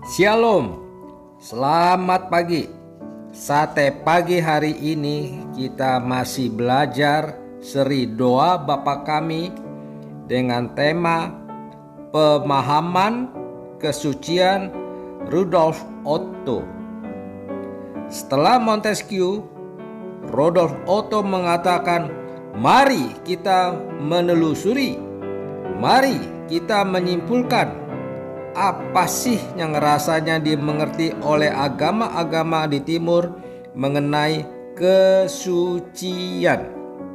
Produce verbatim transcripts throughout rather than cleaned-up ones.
Shalom, selamat pagi. Sate pagi hari ini kita masih belajar seri doa Bapa Kami dengan tema pemahaman kesucian Rudolf Otto. Setelah Montesquieu, Rudolf Otto mengatakan, mari kita menelusuri, mari kita menyimpulkan apa sih yang rasanya dimengerti oleh agama-agama di timur mengenai kesucian.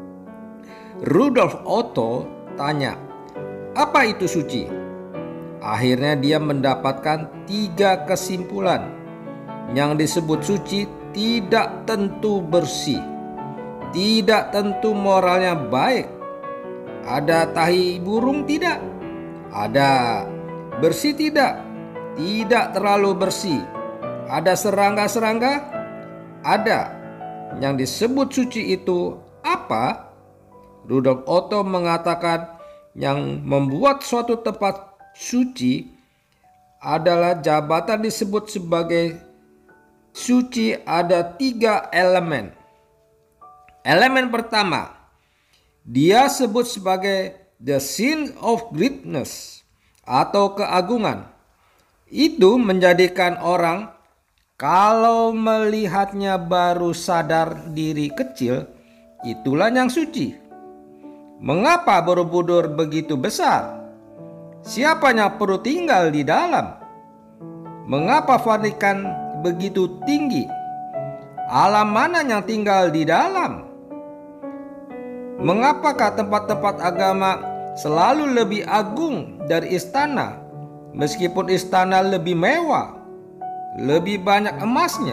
Rudolf Otto tanya, apa itu suci? Akhirnya dia mendapatkan tiga kesimpulan. Yang disebut suci tidak tentu bersih, tidak tentu moralnya baik. Ada tahi burung tidak? Ada. Bersih tidak? Tidak terlalu bersih. Ada serangga-serangga? Ada. Yang disebut suci itu apa? Rudolf Otto mengatakan yang membuat suatu tempat suci adalah jabatan disebut sebagai suci ada tiga elemen. Elemen pertama, dia sebut sebagai the sin of greatness atau keagungan. Itu menjadikan orang kalau melihatnya baru sadar diri kecil, itulah yang suci. Mengapa Borobudur begitu besar? Siapa yang perlu tinggal di dalam? Mengapa Vatikan begitu tinggi? Alam mana yang tinggal di dalam? Mengapakah tempat-tempat agama selalu lebih agung dari istana, meskipun istana lebih mewah, lebih banyak emasnya?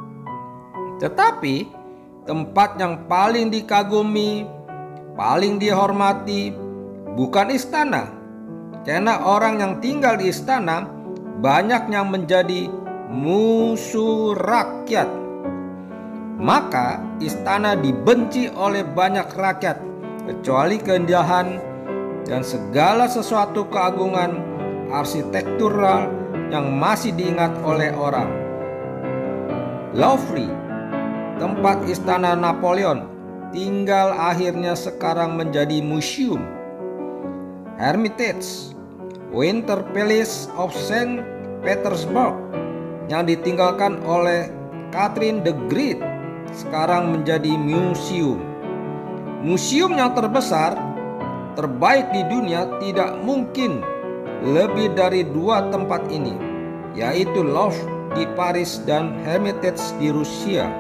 Tetapi tempat yang paling dikagumi, paling dihormati bukan istana, karena orang yang tinggal di istana banyak yang menjadi musuh rakyat. Maka istana dibenci oleh banyak rakyat, kecuali keindahan dan segala sesuatu keagungan arsitektural yang masih diingat oleh orang. Louvre, tempat istana Napoleon, tinggal akhirnya sekarang menjadi museum. Hermitage, Winter Palace of Saint Petersburg yang ditinggalkan oleh Catherine the Great sekarang menjadi museum. Museum yang terbesar, terbaik di dunia tidak mungkin lebih dari dua tempat ini, yaitu Louvre di Paris dan Hermitage di Rusia.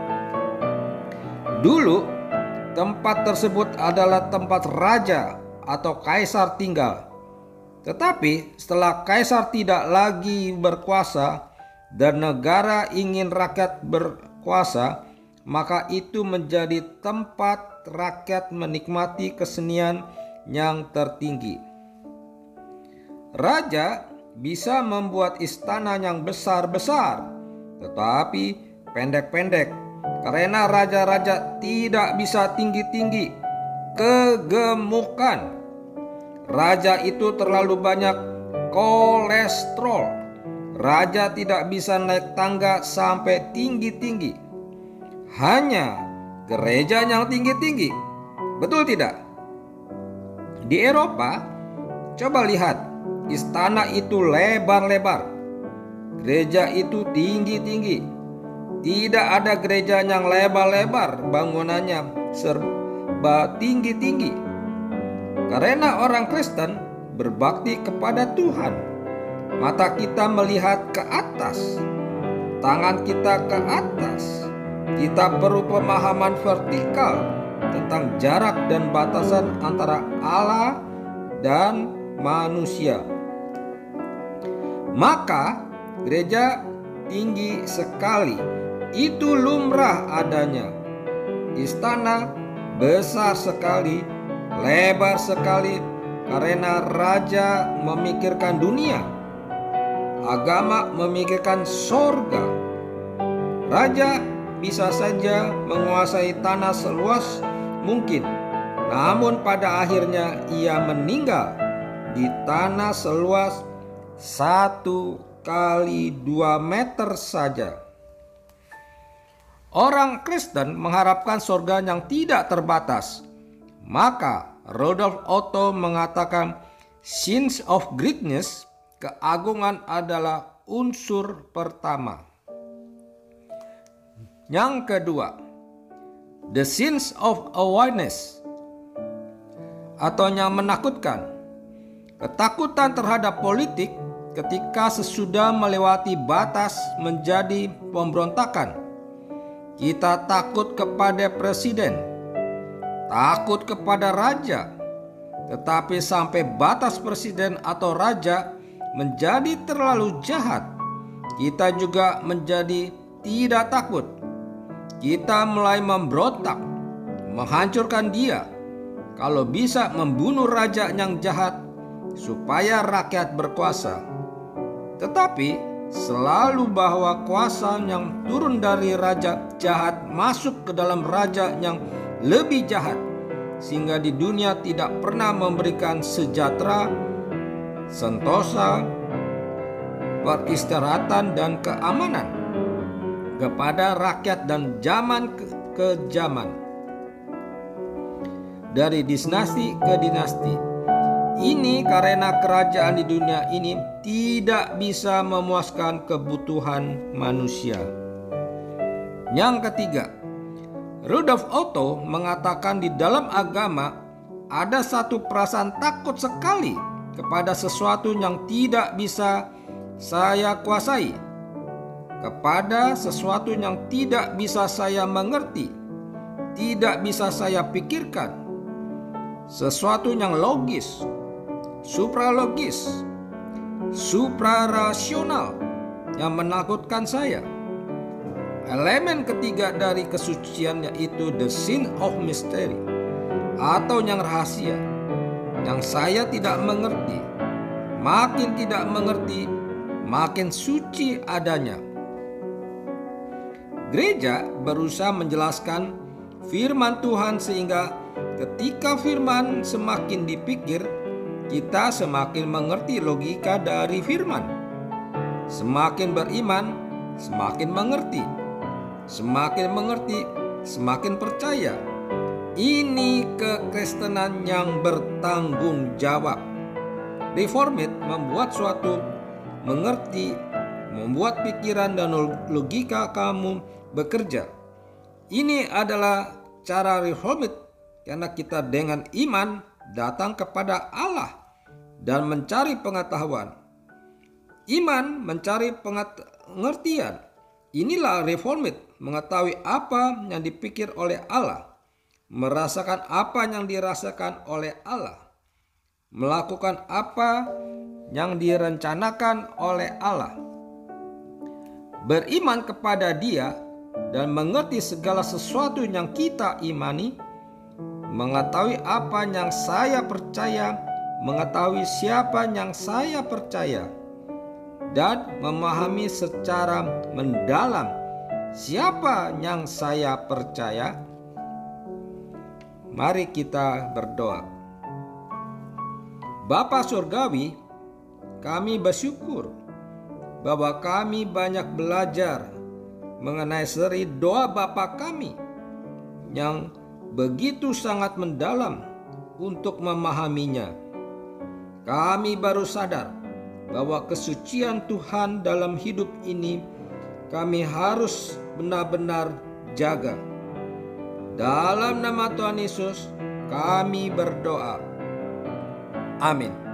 Dulu tempat tersebut adalah tempat raja atau kaisar tinggal. Tetapi setelah kaisar tidak lagi berkuasa dan negara ingin rakyat berkuasa, maka itu menjadi tempat rakyat menikmati kesenian yang tertinggi. Raja bisa membuat istana yang besar-besar, tetapi pendek-pendek, karena raja-raja tidak bisa tinggi-tinggi, kegemukan. Raja itu terlalu banyak kolesterol. Raja tidak bisa naik tangga sampai tinggi-tinggi. Hanya gereja yang tinggi-tinggi. Betul tidak? Di Eropa, coba lihat, istana itu lebar-lebar, gereja itu tinggi-tinggi. Tidak ada gereja yang lebar-lebar, bangunannya serba tinggi-tinggi. Karena orang Kristen berbakti kepada Tuhan, mata kita melihat ke atas, tangan kita ke atas. Kita perlu pemahaman vertikal tentang jarak dan batasan antara Allah dan manusia. Maka gereja tinggi sekali, itu lumrah adanya. Istana besar sekali, lebar sekali, karena raja memikirkan dunia, agama memikirkan sorga. Raja bisa saja menguasai tanah seluas mungkin, namun pada akhirnya ia meninggal di tanah seluas satu kali dua meter saja. Orang Kristen mengharapkan surga yang tidak terbatas. Maka Rudolf Otto mengatakan sins of greatness, keagungan adalah unsur pertama. Yang kedua, the sins of awareness, atau yang menakutkan. Ketakutan terhadap politik ketika sesudah melewati batas menjadi pemberontakan. Kita takut kepada presiden, takut kepada raja, tetapi sampai batas presiden atau raja menjadi terlalu jahat, kita juga menjadi tidak takut. Kita mulai memberontak, menghancurkan dia, kalau bisa membunuh raja yang jahat supaya rakyat berkuasa. Tetapi selalu bahwa kuasa yang turun dari raja jahat masuk ke dalam raja yang lebih jahat, sehingga di dunia tidak pernah memberikan sejahtera, sentosa, peristirahatan dan keamanan kepada rakyat dan zaman ke, ke zaman, dari dinasti ke dinasti. Ini karena kerajaan di dunia ini tidak bisa memuaskan kebutuhan manusia. Yang ketiga, Rudolf Otto mengatakan di dalam agama ada satu perasaan takut sekali kepada sesuatu yang tidak bisa saya kuasai, kepada sesuatu yang tidak bisa saya mengerti, tidak bisa saya pikirkan, sesuatu yang logis, supralogis, suprarasional yang menakutkan saya. Elemen ketiga dari kesucian yaitu the sin of mystery, atau yang rahasia, yang saya tidak mengerti. Makin tidak mengerti, makin suci adanya. Gereja berusaha menjelaskan firman Tuhan sehingga ketika firman semakin dipikir, kita semakin mengerti logika dari firman. Semakin beriman, semakin mengerti. Semakin mengerti, semakin percaya. Ini kekristenan yang bertanggung jawab. Reformit membuat suatu mengerti, membuat pikiran dan logika kamu bekerja. Ini adalah cara reformit, karena kita dengan iman datang kepada Allah dan mencari pengetahuan. Iman mencari pengertian. Inilah reformit, mengetahui apa yang dipikir oleh Allah, merasakan apa yang dirasakan oleh Allah, melakukan apa yang direncanakan oleh Allah, beriman kepada Dia dan mengerti segala sesuatu yang kita imani, mengetahui apa yang saya percaya, mengetahui siapa yang saya percaya, dan memahami secara mendalam siapa yang saya percaya. Mari kita berdoa. Bapa Surgawi, kami bersyukur bahwa kami banyak belajar mengenai seri doa Bapa kami yang begitu sangat mendalam untuk memahaminya. Kami baru sadar bahwa kesucian Tuhan dalam hidup ini kami harus benar-benar jaga. Dalam nama Tuhan Yesus kami berdoa. Amin.